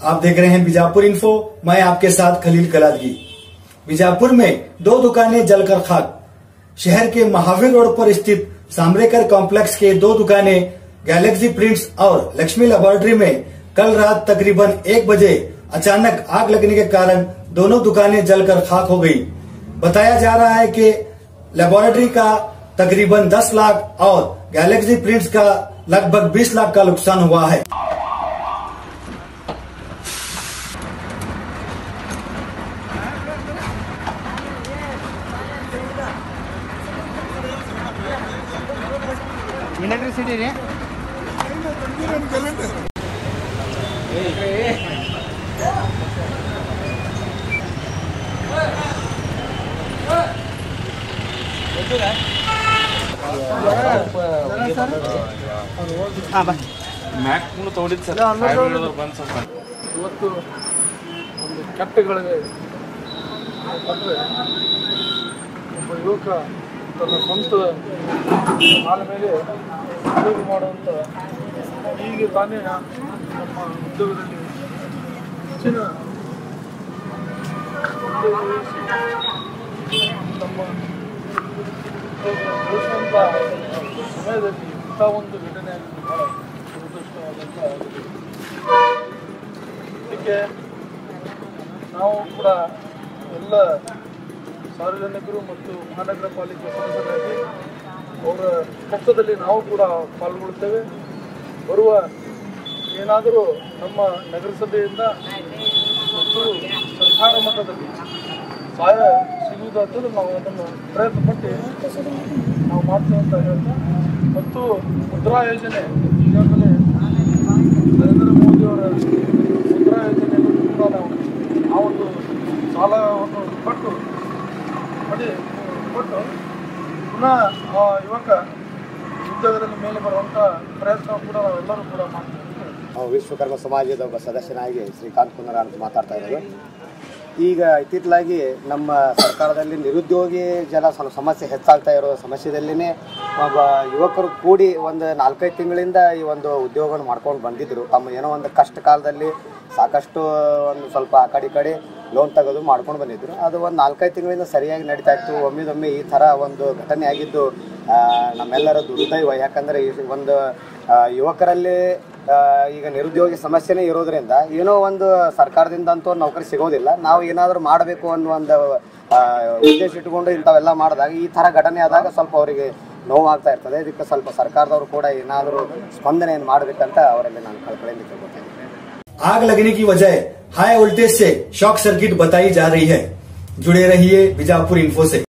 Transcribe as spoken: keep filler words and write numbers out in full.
आप देख रहे हैं बीजापुर इन्फो। मैं आपके साथ खलील कलादगी। बीजापुर में दो दुकानें जलकर खाक। शहर के महावीर रोड पर स्थित सामरेकर कॉम्प्लेक्स के दो दुकानें गैलेक्सी प्रिंट्स और लक्ष्मी लेबोरेटरी में कल रात तकरीबन एक बजे अचानक आग लगने के कारण दोनों दुकानें जलकर खाक हो गई। बताया जा रहा है कि लेबोरेटरी का तकरीबन दस लाख और गैलेक्सी प्रिंट्स का लगभग बीस लाख का नुकसान हुआ है। इलेक्ट्रिसिटी रे ಮ್ಯಾಕ್ ಕೂಡ ತಗೊಂಡಿದ್ದು ಸರ್ ಬಂದು ಸ್ವಲ್ಪ ಇವತ್ತು ಒಂದು ಕೆಟ್ಟಗಳಿಗೆ ಬಂದರೆ ಒಬ್ಬ ಯುವಕ ತನ್ನ ಸ್ವಂತ ಕಾಲ ಮೇಲೆ ಉದ್ಯೋಗ ಮಾಡುವಂಥ ಈಗ ತಾನೇ ನಮ್ಮ ಉದ್ಯೋಗದಲ್ಲಿ ಹೆಚ್ಚಿನ ನಮ್ಮ ಉಳಿಸುವಂಥ ಸಮಯದಲ್ಲಿ ಇಂಥ ಒಂದು ಘಟನೆ ಭಾಳ ದುರದೃಷ್ಟವಾದಂಥ ಇದಕ್ಕೆ ನಾವು ಕೂಡ ಎಲ್ಲ ಸಾರ್ವಜನಿಕರು ಮತ್ತು ಮಹಾನಗರ ಪಾಲಿಕೆ ಸದಸ್ಯರಾಗಿ ಅವರ ಕಷ್ಟದಲ್ಲಿ ನಾವು ಕೂಡ ಪಾಲ್ಗೊಳ್ಳುತ್ತೇವೆ. ಬರುವ ಏನಾದರೂ ನಮ್ಮ ನಗರಸಭೆಯಿಂದ ಮತ್ತು ಸರ್ಕಾರ ಮಟ್ಟದಲ್ಲಿ ಸಹಾಯ ಸಿಗುವುದಾದರೂ ನಾವು ಅದನ್ನು ಪ್ರಯತ್ನಪಟ್ಟು ನಾವು ಮಾಡ್ತೇವೆ ಅಂತ ಹೇಳ್ತಾ, ಮತ್ತು ಮುದ್ರಾ ಯೋಜನೆ ಈಗಾಗಲೇ ನರೇಂದ್ರ ಮೋದಿಯವರ ಮುದ್ರಾ ಯೋಜನೆಯನ್ನು ಕೂಡ ನಾವು ಆ ಒಂದು ಸಾಲವನ್ನು ಕೊಟ್ಟು ಮಾಡಿ ಕೊಟ್ಟು ಪುನಃ ಆ ಯುವಕ ಉದ್ಯೋಗದಲ್ಲಿ ಮೇಲೆ ಬರುವಂಥ ಪ್ರಯತ್ನ ಕೂಡ ನಾವೆಲ್ಲರೂ ಕೂಡ ಮಾಡ್ತೀವಿ. ವಿಶ್ವಕರ್ಮ ಸಮಾಜದ ಒಬ್ಬ ಸದಸ್ಯನಾಗಿ ಶ್ರೀಕಾಂತ್ ಕುಂದರ ಅಂತ ಮಾತಾಡ್ತಾ ಇದ್ದಾರೆ. ಈಗ ಇತ್ತಿತ್ತಲಾಗಿ ನಮ್ಮ ಸರ್ಕಾರದಲ್ಲಿ ನಿರುದ್ಯೋಗಿ ಜನ ಸ್ವಲ್ಪ ಸಮಸ್ಯೆ ಹೆಚ್ಚಾಗ್ತಾ ಇರೋ ಸಮಸ್ಯೆದಲ್ಲಿನೇ ಒಬ್ಬ ಯುವಕರು ಕೂಡಿ ಒಂದು ನಾಲ್ಕೈದು ತಿಂಗಳಿಂದ ಈ ಒಂದು ಉದ್ಯೋಗವನ್ನು ಮಾಡ್ಕೊಂಡು ಬಂದಿದ್ದರು. ತಮ್ಮ ಏನೋ ಒಂದು ಕಷ್ಟ ಕಾಲದಲ್ಲಿ ಸಾಕಷ್ಟು ಒಂದು ಸ್ವಲ್ಪ ಆ ಕಡೆ ಈ ಕಡೆ ಲೋನ್ ತೆಗೆದು ಮಾಡ್ಕೊಂಡು ಬಂದಿದ್ದರು. ಅದು ಒಂದು ನಾಲ್ಕೈದು ತಿಂಗಳಿಂದ ಸರಿಯಾಗಿ ನಡೀತಾ ಇತ್ತು. ಒಮ್ಮಿದೊಮ್ಮೆ ಈ ಥರ ಒಂದು ಘಟನೆ ಆಗಿದ್ದು ನಮ್ಮೆಲ್ಲರ ದುರ್ದೈವ. ಯಾಕಂದರೆ ಈ ಒಂದು ಯುವಕರಲ್ಲಿ ಈಗ ನಿರುದ್ಯೋಗಿ ಸಮಸ್ಯೆನೇ ಇರೋದ್ರಿಂದ ಏನೋ ಒಂದು ಸರ್ಕಾರದಿಂದ ಅಂತೂ ನೌಕರಿ ಸಿಗೋದಿಲ್ಲ. ನಾವು ಏನಾದರೂ ಮಾಡಬೇಕು ಅನ್ನೋ ಒಂದು ಉದ್ದೇಶ ಇಟ್ಕೊಂಡು ಇಂಥವೆಲ್ಲ ಮಾಡಿದಾಗ ಈ ಥರ ಘಟನೆ ಆದಾಗ ಸ್ವಲ್ಪ ಅವರಿಗೆ ನೋವಾಗ್ತಾ ಇರ್ತದೆ. ಇದಕ್ಕೆ ಸ್ವಲ್ಪ ಸರ್ಕಾರದವರು ಕೂಡ ಏನಾದರೂ ಸ್ಪಂದನೆಯನ್ನು ಮಾಡಬೇಕಂತ ಅವರಲ್ಲಿ ನಾನು ಕಳ್ಕೊಳ್ಳಿ ಕೇಳ್ಕೊಳ್ತೇನೆ. आग लगने की वजह हाई वोल्टेज से शॉर्ट सर्किट बताई जा रही है। जुड़े रहिए बीजापुर इन्फो से।